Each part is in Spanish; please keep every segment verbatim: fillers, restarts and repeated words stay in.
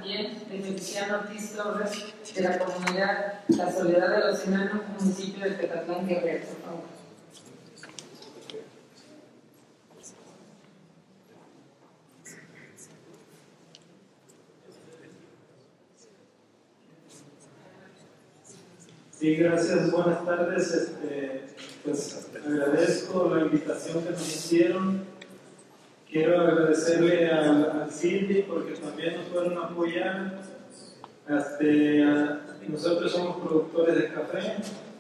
también de Feliciano Ortiz Torres, de la comunidad La Soledad de los Enanos, municipio de Tetatlán, Guerrero, por favor. Sí, gracias, buenas tardes. Este, pues agradezco la invitación que nos hicieron. Quiero agradecerle al, al C I D I porque también nos fueron a apoyar. Este, a, nosotros somos productores de café.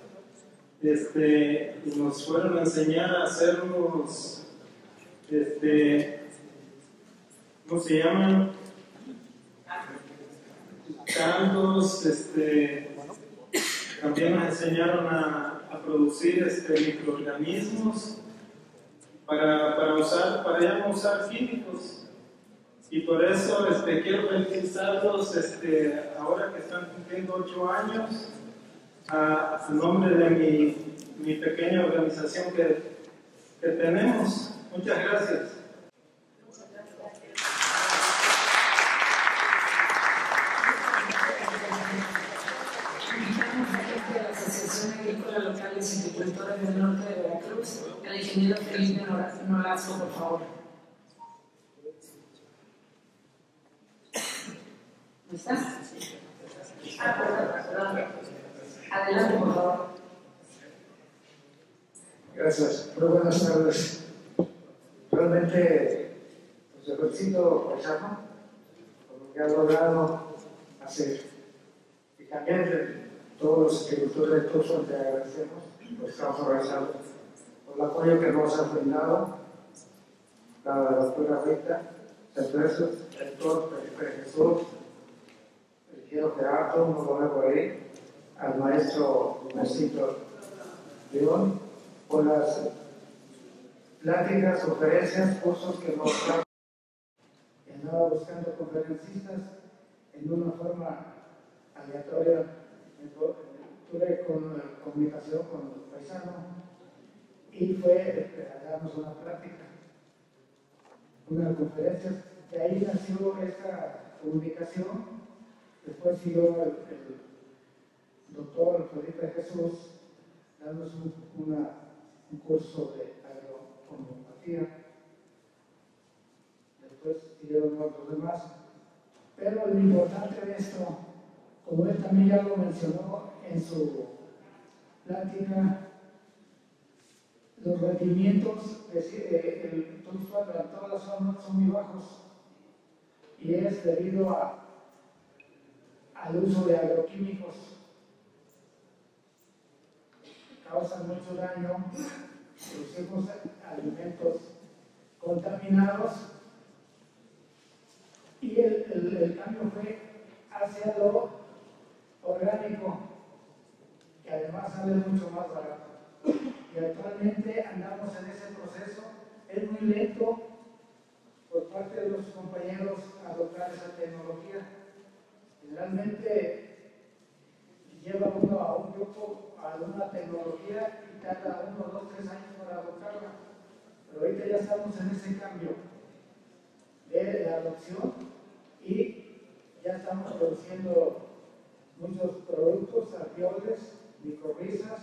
Este, y nos fueron a enseñar a hacer unos, este, ¿cómo se llaman? Cantos, este. También nos enseñaron a, a producir este, microorganismos para, para, usar, para ya no usar químicos. Y por eso este, quiero felicitarlos este, ahora que están cumpliendo ocho años, a, a nombre de mi, mi pequeña organización que, que tenemos. Muchas gracias. Locales y agricultores del norte de Veracruz, el ingeniero Felipe Nolasco, por favor. ¿Estás? Ah, perdón, perdón. Adelante, por favor. Gracias. Muy buenas tardes. Realmente, pues, el felicito paisano por lo que ha logrado hacer. Y también todos los agricultores de Tucson te agradecemos, pues estamos organizados por el apoyo que nos ha brindado la doctora Rita, el rector Felipe Jesús, el ingeniero Gerardo, no lo veo por ahí, al maestro Mesito León, por las pláticas, conferencias, cursos que nos dan. Andaba buscando conferencistas en una forma aleatoria. Tuve con, comunicación con los paisanos y fue a darnos una práctica, una conferencia. De ahí nació esta comunicación. Después siguió el, el doctor Felipe Jesús dándonos un, una, un curso de agrohomeopatía. Después siguieron otros demás. Pero lo importante de esto, como él también ya lo mencionó en su plática, los rendimientos de el Tuxpan en todas las zonas son muy bajos y es debido a, al uso de agroquímicos que causan mucho daño. Producimos alimentos contaminados y el, el, el cambio fue hacia lo orgánico, que además sale mucho más barato. Y actualmente andamos en ese proceso. Es muy lento por parte de los compañeros adoptar esa tecnología. Generalmente lleva uno a un grupo a una tecnología y tarda uno, dos, tres años para adoptarla. Pero ahorita ya estamos en ese cambio de la adopción y ya estamos produciendo muchos productos, alveoles, micorrizas,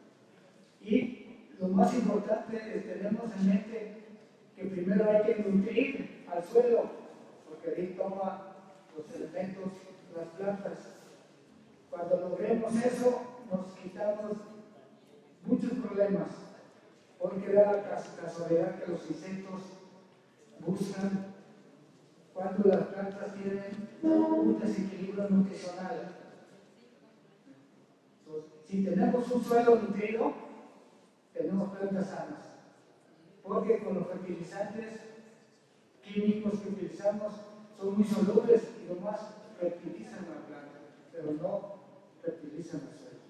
y lo más importante es tenemos en mente que primero hay que nutrir al suelo, porque ahí toma los elementos, las plantas. Cuando logremos eso, nos quitamos muchos problemas, porque da la casualidad que los insectos buscan cuando las plantas tienen un desequilibrio nutricional. Entonces, si tenemos un suelo nutrido, tenemos plantas sanas, porque con los fertilizantes químicos que utilizamos son muy solubles y lo más fertilizan la planta, pero no fertilizan el suelo.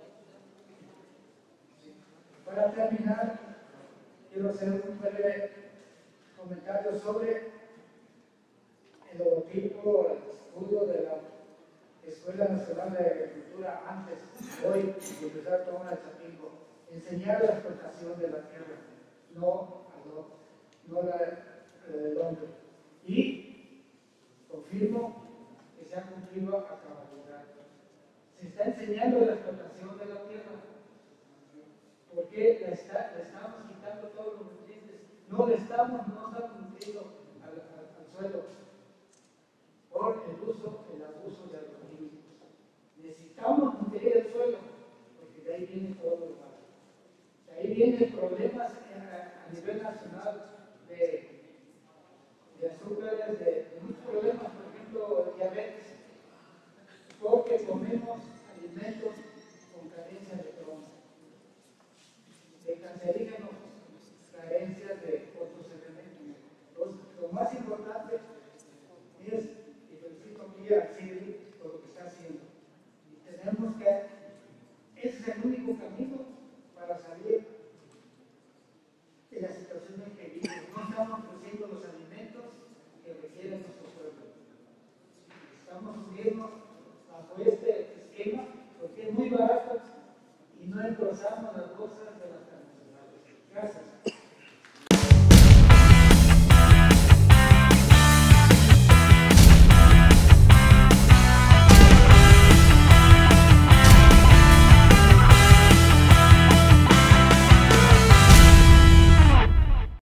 Para terminar, quiero hacer un breve comentario sobre el logotipo, el escudo de la Escuela Nacional de Agricultura antes, hoy, de empezar a tomar el Chapingo. Enseñar la explotación de la tierra, no, no la del hombre. Y confirmo que se ha cumplido a cabalidad. Se está enseñando la explotación de la tierra. ¿Por qué le, está, le estamos quitando todos los nutrientes? No le estamos, no nos ha cumplido al, al, al suelo por el uso, el abuso de agroquímicos. Necesitamos nutrir el suelo, porque de ahí viene todo lo malo. De ahí vienen problemas a, a nivel nacional de, de azúcares, de, de muchos problemas, por ejemplo, diabetes, porque comemos alimentos con carencia de cromo, de cancerígenos, carencias de otros elementos. Entonces, lo más importante es, y felicito aquí a Siri por lo que está haciendo, y tenemos que, ese es el único camino